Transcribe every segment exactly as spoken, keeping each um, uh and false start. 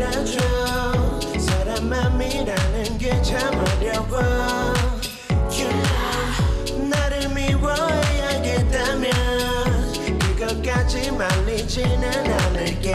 알아줘 사람 맘이라는 게 참 어려워 You know 나를 미워해야겠다면 그것까지 말리지는 않을게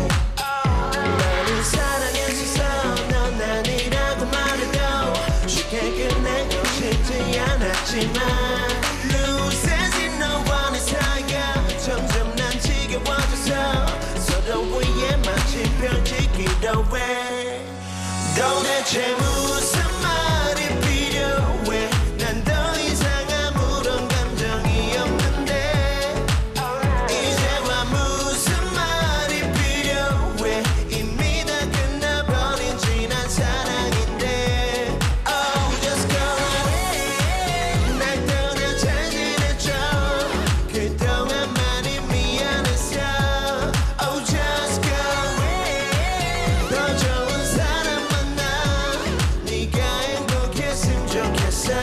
너를 사랑했었어 넌 아니라고 말해도 쉽게 끝내고 싶지 않았지만 Losing 너와 내 사이가 점점 난 지겨워져서 서로 위에 마치 펼치기도 해 도대체 무슨 말이 필요해 난 더 이상 아무런 감정이 없는데 이제와 무슨 말이 필요해 이미 다 끝나버린 지난 사랑인데 Oh just go away 날 떠나 잘 지냈죠 그동안 많이 미안했어 Oh just go away 더 좋은 사람 만나 네가 행복했으면 좋겠어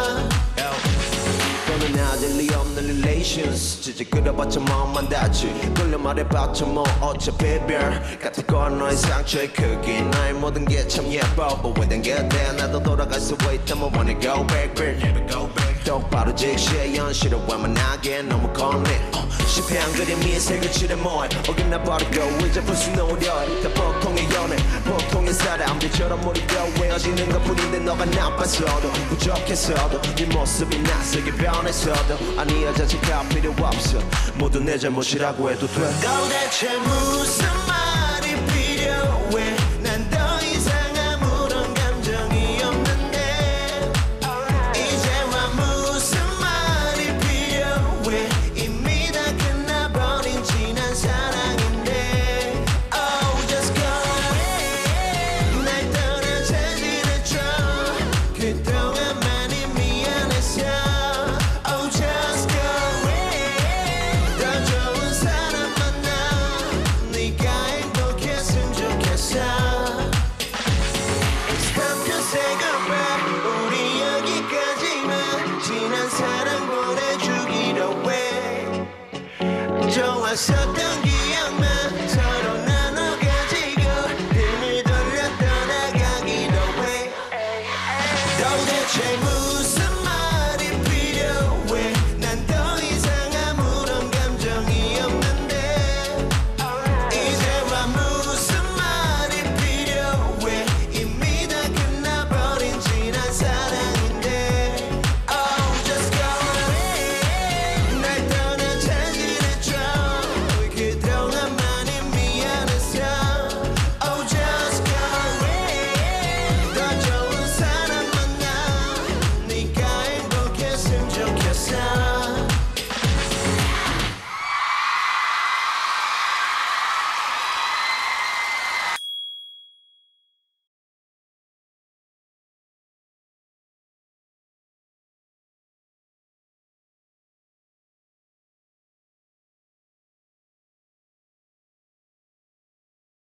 너는 아직 리 없는 relations 지지 끌어봤자 마음만 닿지 끌려 말해봤자 뭐 어차피 별 같을 거야 너의 상처의 크기 나의 모든 게 참 예뻐 But when get there 나도 돌아갈 수 있다면 wanna go back back 똑바로 직시해 현실을 완만하게 너무 겁내 실패한 그림이 색을 칠해 뭐해 어긋나 버리고 이제 무슨 노래 다 보통의 연애 보통의 사람들처럼 우리도 헤어지는 것뿐인데 너가 나빠서도 부족해서도 네 모습이 낯설게 변해서도 아니야 자책할 필요 없어 모두 내 잘못이라고 해도 돼 도대체 무슨 말이 필요해 난 더 이상 아무런 감정이 없는데 이제와 무슨 말이 필요해 이미 다 끝나버린 지난 사랑인데 Oh just go away 날 떠나 잘 지냈죠 그동안 많이 미안했어 Oh just go away 더 좋은 사람 만나 네가 행복했으면 좋겠어 It's time to say goodbye 우리 여기까지만 지난 사랑 보내주기로 해 좋았었던